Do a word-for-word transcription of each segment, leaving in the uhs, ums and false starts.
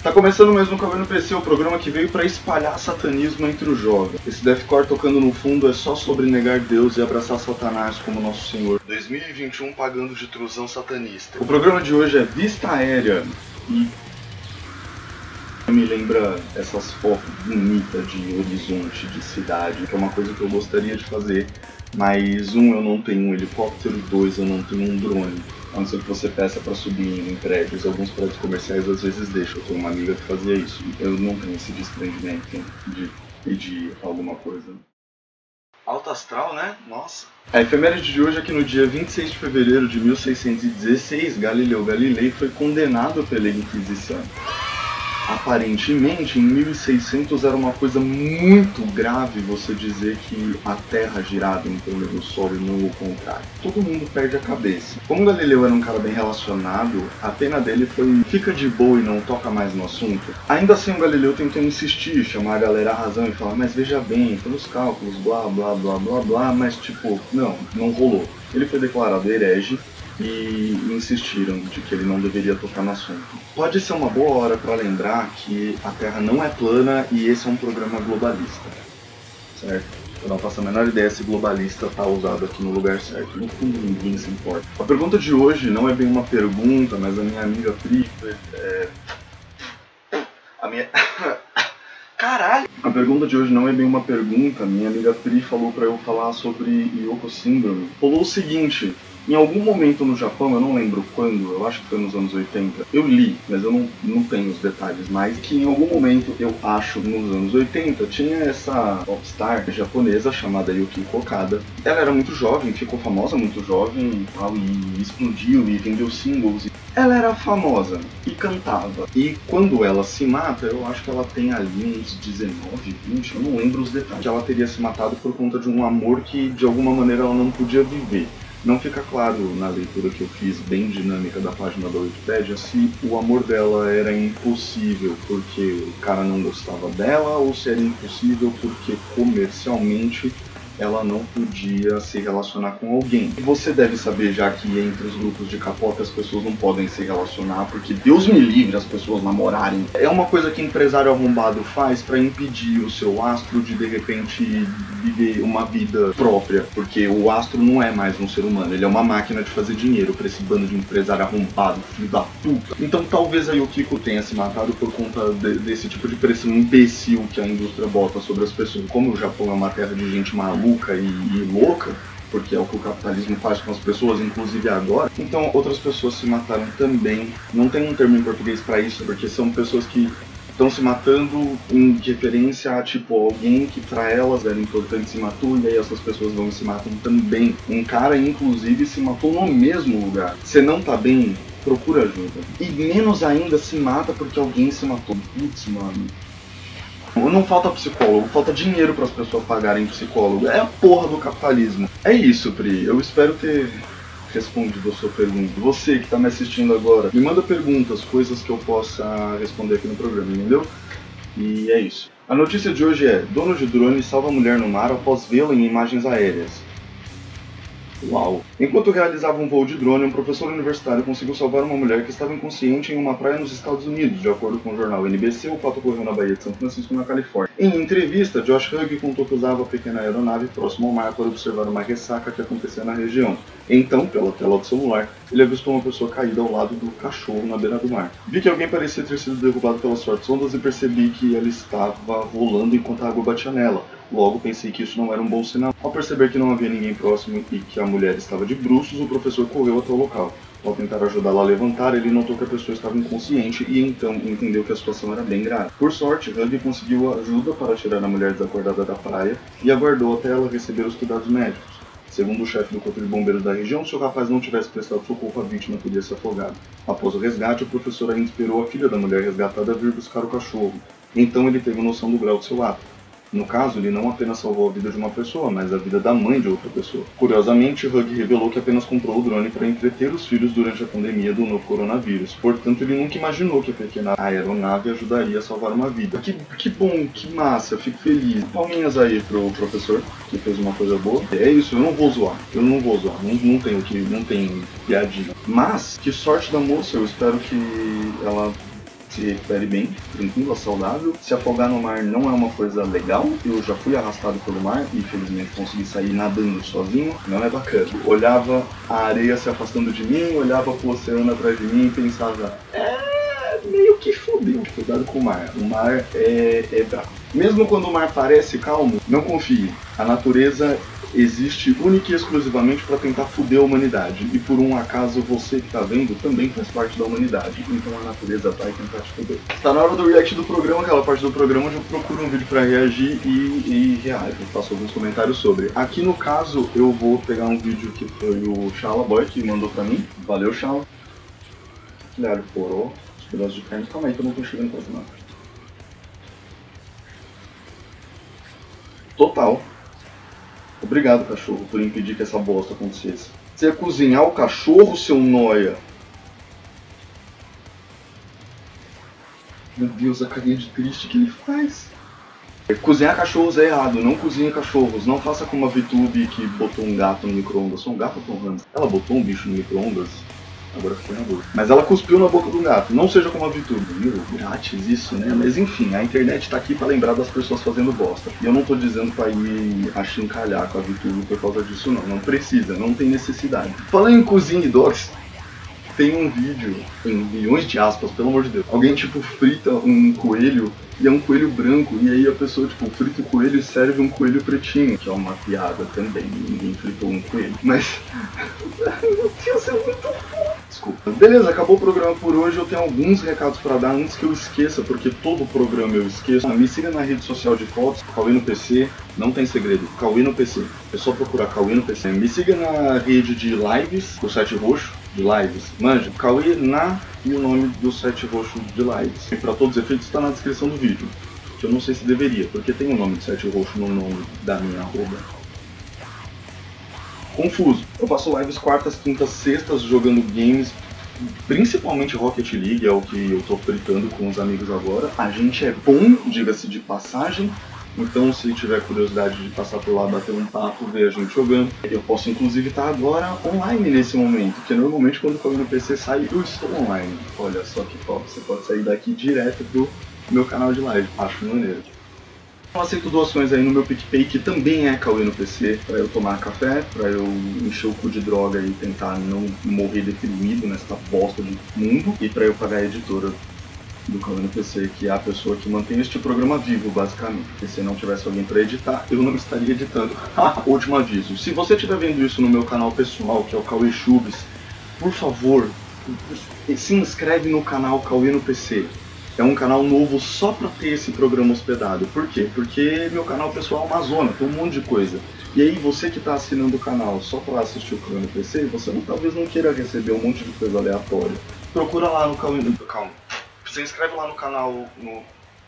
Tá começando mais um Café no P C, o programa que veio pra espalhar satanismo entre os jovens. Esse deathcore tocando no fundo é só sobre negar Deus e abraçar Satanás como nosso Senhor. dois mil e vinte e um pagando de trusão satanista. O programa de hoje é Vista Aérea e me lembra essas fotos bonitas de horizonte, de cidade, que é uma coisa que eu gostaria de fazer, mas um, eu não tenho um helicóptero, dois, eu não tenho um drone. A não ser que você peça para subir em prédios, alguns prédios comerciais às vezes deixam. Eu tenho uma amiga que fazia isso. Eu não tenho esse desprendimento de pedir alguma coisa. Alto astral, né? Nossa. A efeméride de hoje é que no dia vinte e seis de fevereiro de mil seiscentos e dezesseis, Galileu Galilei foi condenado pela Inquisição. Aparentemente, em mil e seiscentos era uma coisa muito grave você dizer que a Terra girava em torno do Sol e não o contrário. Todo mundo perde a cabeça. Como Galileu era um cara bem relacionado, a pena dele foi fica de boa e não toca mais no assunto. Ainda assim, o Galileu tentou insistir, chamar a galera à razão e falar, mas veja bem, pelos cálculos, blá blá blá blá blá, mas tipo, não, não rolou. Ele foi declarado herege e insistiram de que ele não deveria tocar no assunto. Pode ser uma boa hora para lembrar que a Terra não é plana e esse é um programa globalista, certo? Eu não faço a menor ideia se globalista está usado aqui no lugar certo. No fundo, ninguém se importa. A pergunta de hoje não é bem uma pergunta, mas a minha amiga Pri... É... A minha... Caralho! A pergunta de hoje não é bem uma pergunta. Minha amiga Pri falou para eu falar sobre Yoko Síndrome. Falou o seguinte... Em algum momento no Japão, eu não lembro quando, eu acho que foi nos anos oitenta, eu li, mas eu não, não tenho os detalhes mais, que em algum momento, eu acho, nos anos oitenta, tinha essa popstar japonesa chamada Yukiko Okada. Ela era muito jovem, ficou famosa muito jovem, e explodiu e vendeu singles. Ela era famosa e cantava. E quando ela se mata, eu acho que ela tem ali uns dezenove, vinte, eu não lembro os detalhes. Que ela teria se matado por conta de um amor que de alguma maneira ela não podia viver. Não fica claro na leitura que eu fiz, bem dinâmica da página da Wikipédia, se o amor dela era impossível porque o cara não gostava dela ou se era impossível porque comercialmente ela não podia se relacionar com alguém. Você deve saber já que entre os grupos de K-pop as pessoas não podem se relacionar porque Deus me livre as pessoas namorarem. É uma coisa que empresário arrombado faz para impedir o seu astro de de repente viver uma vida própria, porque o astro não é mais um ser humano, ele é uma máquina de fazer dinheiro para esse bando de empresário arrombado, filho da puta. Então talvez a Yukiko tenha se matado por conta de, desse tipo de pressão imbecil que a indústria bota sobre as pessoas. Como o Japão é uma terra de gente maluca E, e louca, porque é o que o capitalismo faz com as pessoas, inclusive agora, então outras pessoas se mataram também. Não tem um termo em português para isso, porque são pessoas que estão se matando em referência a tipo alguém que para elas era importante se matou, e aí essas pessoas vão e se matam também. Um cara inclusive se matou no mesmo lugar. Você não tá bem? Procura ajuda. E menos ainda se mata porque alguém se matou. Putz, mano. Não falta psicólogo, falta dinheiro para as pessoas pagarem psicólogo. É a porra do capitalismo. É isso, Pri. Eu espero ter respondido a sua pergunta. Você que está me assistindo agora, me manda perguntas, coisas que eu possa responder aqui no programa, entendeu? E é isso. A notícia de hoje é: dono de drone salva mulher no mar após vê-la em imagens aéreas. Uau! Enquanto realizava um voo de drone, um professor universitário conseguiu salvar uma mulher que estava inconsciente em uma praia nos Estados Unidos. De acordo com o jornal N B C, o fato ocorreu na Baía de São Francisco, na Califórnia. Em entrevista, Josh Hugg contou que usava a pequena aeronave próximo ao mar para observar uma ressaca que acontecia na região. Então, pela tela do celular, ele avistou uma pessoa caída ao lado do cachorro na beira do mar. Vi que alguém parecia ter sido derrubado pelas fortes ondas e percebi que ela estava rolando enquanto a água batia nela. Logo pensei que isso não era um bom sinal. Ao perceber que não havia ninguém próximo e que a mulher estava de bruços, o professor correu até o local. Ao tentar ajudá-la a levantar, ele notou que a pessoa estava inconsciente e então entendeu que a situação era bem grave. Por sorte, Hugg conseguiu ajuda para tirar a mulher desacordada da praia e aguardou até ela receber os cuidados médicos. Segundo o chefe do corpo de bombeiros da região, se o rapaz não tivesse prestado socorro, a vítima teria se afogado. Após o resgate, o professor ainda esperou a filha da mulher resgatada vir buscar o cachorro. Então ele teve noção do grau de seu ato. No caso, ele não apenas salvou a vida de uma pessoa, mas a vida da mãe de outra pessoa. Curiosamente, Hugg revelou que apenas comprou o drone para entreter os filhos durante a pandemia do novo coronavírus. Portanto, ele nunca imaginou que a pequena aeronave ajudaria a salvar uma vida. Que, que bom, que massa, eu fico feliz. Palminhas aí pro professor, que fez uma coisa boa. É isso, eu não vou zoar, eu não vou zoar, não, não tenho que, não tem piadinha. Mas, que sorte da moça, eu espero que ela se recupere bem, tranquila, saudável. Se afogar no mar não é uma coisa legal. Eu já fui arrastado pelo mar e infelizmente consegui sair nadando sozinho. Não é bacana. Olhava a areia se afastando de mim, olhava pro oceano atrás de mim e pensava, é meio que fodeu. Cuidado com o mar. O mar é, é bravo. Mesmo quando o mar parece calmo, não confie. A natureza existe única e exclusivamente para tentar foder a humanidade. E por um acaso você que tá vendo também faz parte da humanidade. Então a natureza vai tentar te foder. Tá na hora do react do programa, aquela parte do programa onde eu procuro um vídeo para reagir e, e reage. Eu faço alguns comentários sobre. Aqui no caso eu vou pegar um vídeo que foi o Shala Boy que mandou pra mim. Valeu, Shala. Olha, porou. Os pedaços de carne. Calma aí que eu não tô chegando quase nada. Total. Obrigado, cachorro, por impedir que essa bosta acontecesse. Você ia cozinhar o cachorro, seu noia? Meu Deus, a carinha de triste que ele faz. Cozinhar cachorros é errado, não cozinhe cachorros. Não faça como a VTube que botou um gato no micro-ondas. Sou um gato ou um hamster? Ela botou um bicho no micro-ondas? Agora fiquei na boca. Mas ela cuspiu na boca do gato. Não seja como a VTube. Meu, grátis isso, né? Mas enfim, a internet tá aqui pra lembrar das pessoas fazendo bosta. E eu não tô dizendo pra ir achincalhar com a VTube por causa disso, não. Não precisa, não tem necessidade. Falando em cozinha e dogs, tem um vídeo, em milhões de aspas, pelo amor de Deus. Alguém, tipo, frita um coelho e é um coelho branco. E aí a pessoa, tipo, frita o coelho e serve um coelho pretinho. Que é uma piada também. Ninguém fritou um coelho. Mas... meu Deus, é muito foda. Desculpa. Beleza, acabou o programa por hoje. Eu tenho alguns recados pra dar antes que eu esqueça, porque todo programa eu esqueço. Me siga na rede social de fotos, Cauê no P C. Não tem segredo, Cauê no P C. É só procurar Cauê no P C. Me siga na rede de lives, do site roxo. De lives, manja, Cauê na e o nome do site roxo de lives. E para todos os efeitos está na descrição do vídeo. Que eu não sei se deveria, porque tem o um nome de site roxo no nome da minha arroba. Confuso. Eu faço lives quartas, quintas, sextas jogando games, principalmente Rocket League, é o que eu tô fritando com os amigos agora. A gente é bom, diga-se de passagem. Então, se tiver curiosidade de passar por lá, bater um papo, ver a gente jogando, eu posso inclusive estar agora online nesse momento, porque normalmente quando eu no P C sai, eu estou online. Olha só que top, você pode sair daqui direto pro meu canal de live, acho maneiro. Eu aceito doações aí no meu PicPay, que também é Cauê no P C, pra eu tomar café, pra eu encher o cu de droga e tentar não morrer deprimido nessa bosta de mundo, e pra eu pagar a editora do Cauê no P C, que é a pessoa que mantém este programa vivo, basicamente. Porque se não tivesse alguém para editar, eu não estaria editando. Último aviso, se você estiver vendo isso no meu canal pessoal, que é o Cauê Chubes, por favor, se inscreve no canal Cauê no P C. É um canal novo só para ter esse programa hospedado. Por quê? Porque meu canal pessoal é uma zona, tem um monte de coisa. E aí você que está assinando o canal só para assistir o Cauê no P C, você não, talvez não queira receber um monte de coisa aleatória. Procura lá no Cauê no... Calma. Se inscreve lá no canal no...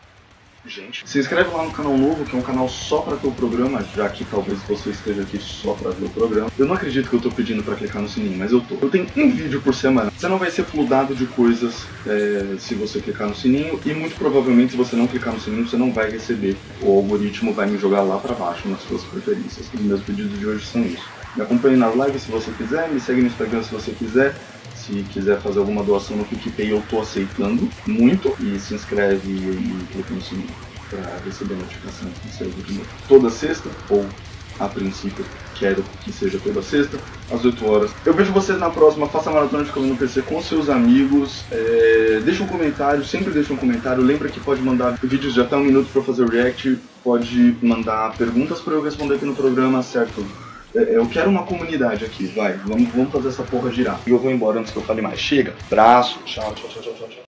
Gente, se inscreve lá no canal novo, que é um canal só pra ter o programa, já que talvez você esteja aqui só pra ver o programa. Eu não acredito que eu tô pedindo pra clicar no sininho, mas eu tô. Eu tenho um vídeo por semana. Você não vai ser fludado de coisas é, se você clicar no sininho, e muito provavelmente se você não clicar no sininho, você não vai receber. O algoritmo vai me jogar lá pra baixo nas suas preferências. Os meus pedidos de hoje são isso. Me acompanhe na live se você quiser, me segue no Instagram se você quiser. Se quiser fazer alguma doação no PicPay, eu tô aceitando muito. E se inscreve e clica no sininho para receber notificação que saiu de novo. Toda sexta, ou a princípio quero que seja toda sexta, às oito horas. Eu vejo vocês na próxima. Faça a maratona de Cauê no P C com seus amigos. É... Deixa um comentário, sempre deixa um comentário. Lembra que pode mandar vídeos de até um minuto para fazer o react. Pode mandar perguntas para eu responder aqui no programa, certo? Eu quero uma comunidade aqui, vai, vamos, vamos fazer essa porra girar. E eu vou embora antes que eu fale mais. Chega, braço, tchau, tchau, tchau, tchau, tchau.